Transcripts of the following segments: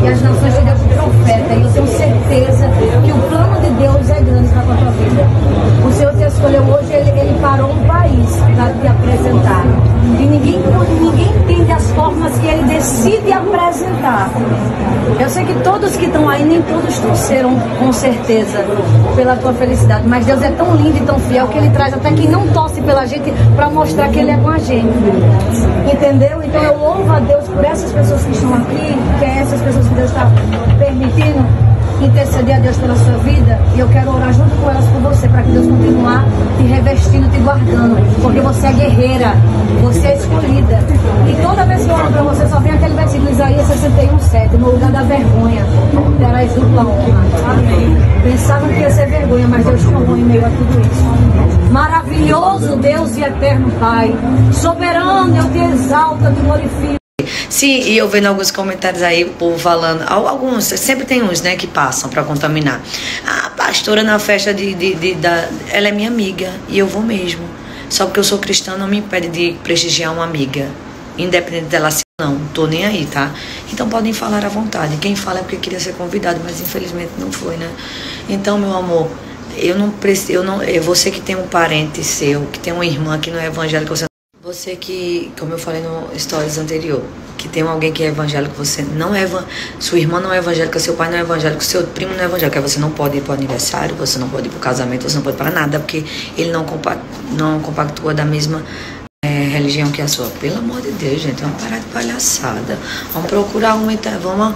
as nações te deu por profeta, e eu tenho certeza que o plano de Deus é grande para a tua vida. O Senhor te escolheu hoje, ele parou um país para te apresentar. E ninguém entende as formas que ele decide apresentar. Eu sei que todos que estão aí, nem todos torceram com certeza pela tua felicidade, mas Deus é tão lindo e tão fiel que ele traz até quem não torce pela gente para mostrar que ele é com a gente. Entendeu? Então eu louvo a Deus por essas pessoas que estão aqui, que é essas pessoas que Deus está permitindo interceder a Deus pela sua vida, e eu quero orar junto com elas por você, para que Deus continue te revestindo, te guardando, porque você é guerreira, você é escolhida. E toda vez que eu oro para você, só vem aquele versículo Isaías 61:7, no lugar da vergonha terás dupla honra. Amém. Pensava que ia ser vergonha, mas Deus te honrou em meio a tudo isso. Maravilhoso Deus e eterno Pai, soberano, eu te exalto, eu te glorifico. Sim, e eu vendo alguns comentários aí, o povo falando, alguns, sempre tem uns, né, que passam pra contaminar. A pastora na festa ela é minha amiga, e eu vou mesmo. Só porque eu sou cristã não me impede de prestigiar uma amiga, independente dela ser ou não, tô nem aí, tá? Então podem falar à vontade, quem fala é porque queria ser convidado, mas infelizmente não foi, né? Então, meu amor, você que tem um parente seu, que tem uma irmã que não é evangélica, você que, como eu falei no stories anterior, que tem alguém que é evangélico, você não é sua irmã não é evangélica, seu pai não é evangélico, seu primo não é evangélico, aí você não pode ir para o aniversário, você não pode ir para o casamento, você não pode ir para nada, porque ele não compactua da mesma religião que a sua. Pelo amor de Deus, gente, vamos parar de palhaçada, vamos procurar vamos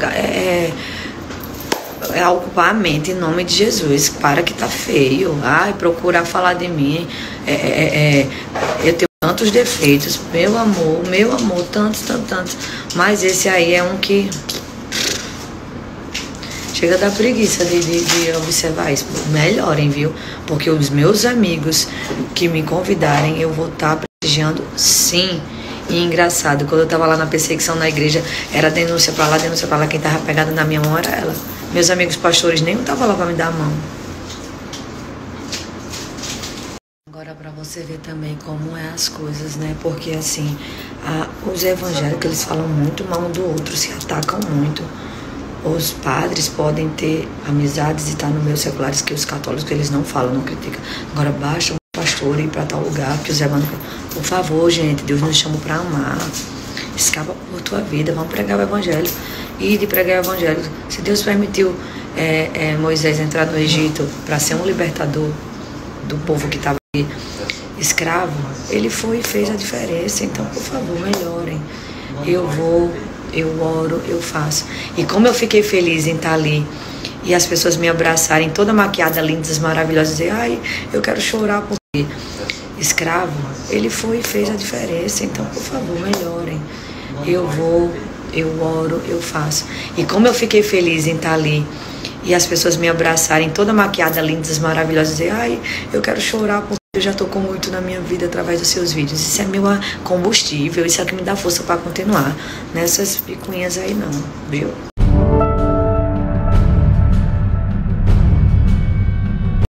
ocupar a mente em nome de Jesus. Para que tá feio. Ai, procurar falar de mim. Eu tenho tantos defeitos, meu amor, tantos. Mas esse aí é um que chega da preguiça de observar isso. Melhorem, viu? Porque os meus amigos que me convidarem, eu vou estar prestigiando, sim. E engraçado, quando eu tava lá na perseguição na igreja, era denúncia pra lá, quem tava pegada na minha mão era ela. Meus amigos pastores nem estavam lá pra me dar a mão. Agora pra você ver também como é as coisas, né? Porque assim, os evangélicos, eles falam muito mal um do outro, se atacam muito. Os padres podem ter amizades e estar no meio seculares que os católicos, eles não falam, não criticam. Agora baixa um pastor ir pra tal lugar, que os evangélicos, por favor, gente, Deus nos chama pra amar. Escapa por tua vida, vamos pregar o evangelho. E de pregar o evangelho. Se Deus permitiu Moisés entrar no Egito para ser um libertador do povo que estava ali escravo, ele foi e fez a diferença. Então, por favor, melhorem. Eu vou, eu oro, eu faço. E como eu fiquei feliz em estar ali e as pessoas me abraçarem, toda maquiada, lindas, maravilhosas, dizer, ai, eu quero chorar porque escravo, ele foi e fez a diferença. Então, por favor, melhorem. Eu vou, eu oro, eu faço. E como eu fiquei feliz em estar ali e as pessoas me abraçarem, toda maquiada, lindas, maravilhosas, dizer, ai, eu quero chorar porque eu já tocou muito na minha vida através dos seus vídeos. Isso é meu combustível, isso é o que me dá força para continuar. Nessas picuinhas aí não, viu?